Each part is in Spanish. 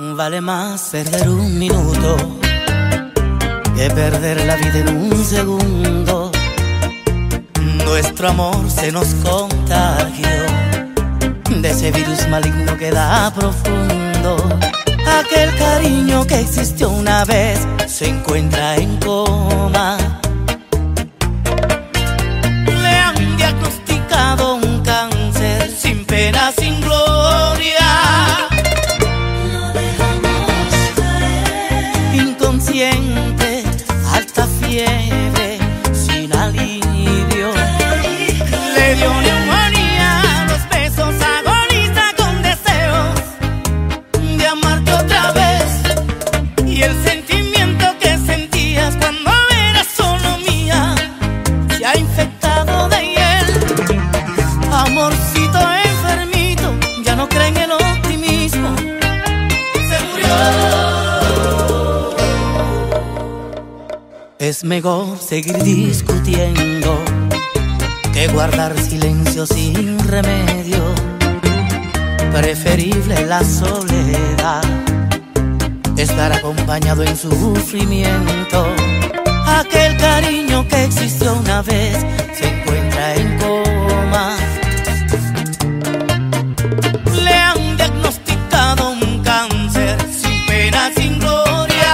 Vale más perder un minuto que perder la vida en un segundo. Nuestro amor se nos contagió de ese virus maligno que da profundo. Aquel cariño que existió una vez se encuentra en coma. Le han diagnosticado un cáncer sin pena, sin gloria. Lo dejamos caer. Inconsciente, alta fiebre, sin alivio. Le dio neumonía, los besos agoniza con deseos de amarte otra vez. Y el sentimiento que sentías cuando eras solo mía se ha infectado de hiel. Amorcito enfermito, ya no cree en el optimismo, se murió. Es mejor seguir discutiendo que guardar silencio sin remedio. Preferible la soledad, estar acompañado en sufrimiento. Aquel cariño que existió una vez se encuentra en coma. Le han diagnosticado un cáncer sin pena, sin gloria.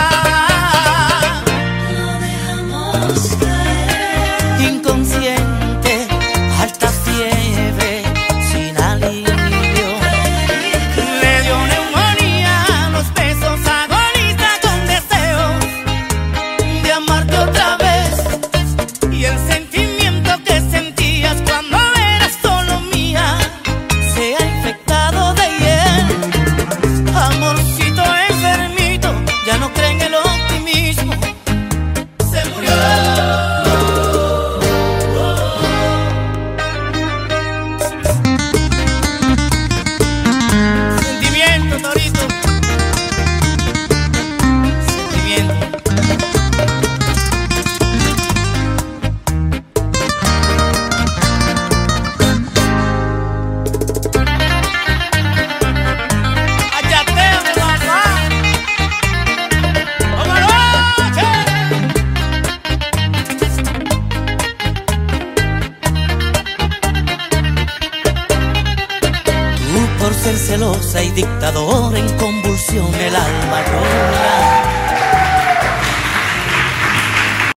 Lo dejamos caer. Inconsciente, alta fiebre, sin alivio. Le dio neumonía, los besos agoniza con deseos de amarte otra vez. Y el sentimiento que sentías cuando eras solo mía se ha infectado de hiel. Amorcito enfermito, ya no cree en el optimismo, se murió. Sentimiento, Torito. Sentimiento. Ayateo de papá. ¡Vámonos! Tú por ser celosa y dictadora en convulsión el alma llora.